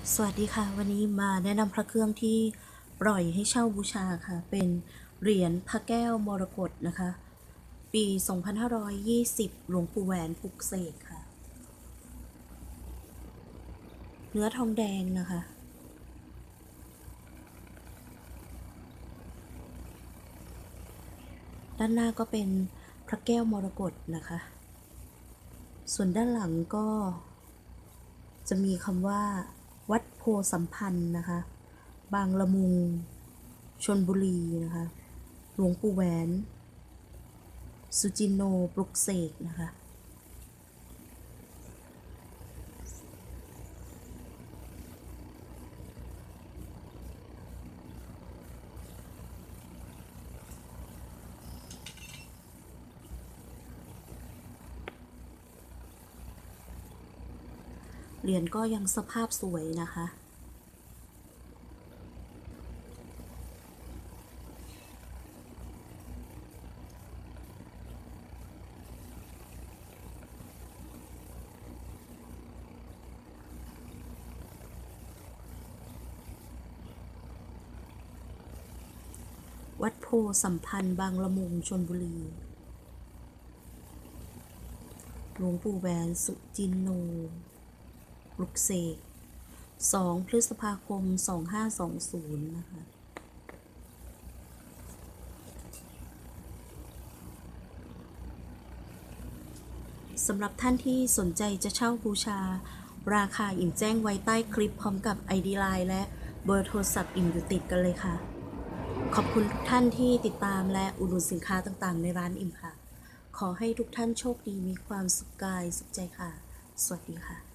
สวัสดีค่ะวันนี้มาแนะนำพระเครื่องที่ปล่อยให้เช่าบูชาค่ะเป็นเหรียญพระแก้วมรกตนะคะปี 2520 หลวงปู่แหวนปลุกเสกค่ะเนื้อทองแดงนะคะด้านหน้าก็เป็นพระแก้วมรกตนะคะส่วนด้านหลังก็จะมีคำว่าวัดโพสัมพันธ์นะคะบางละมุงชลบุรีนะคะหลวงปู่แหวนสุจินโนปลุกเสกนะคะเหรียญก็ยังสภาพสวยนะคะวัดโพสัมพันธ์บางละมุงชลบุรีหลวงปู่แหวนสุจินโนปลุกเสก2 พฤษภาคม 2520นะคะสำหรับท่านที่สนใจจะเช่าบูชาราคาอิ่มแจ้งไว้ใต้คลิปพร้อมกับ ID Line และเบอร์โทรศัพท์อิ่มอยู่ติดกันเลยค่ะขอบคุณทุกท่านที่ติดตามและอุดหนุนสินค้าต่างๆในร้านอิ่มค่ะขอให้ทุกท่านโชคดีมีความสุขกายสุขใจค่ะสวัสดีค่ะ